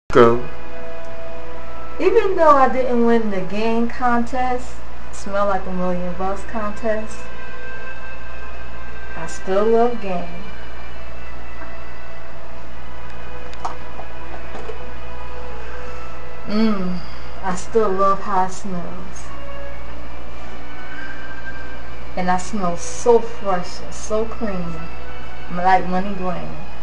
Go. Even though I didn't win the game contest, Smell Like $1,000,000 contest, I still love game. I still love how it smells. And I smell so fresh and so clean. I'm like Money Green.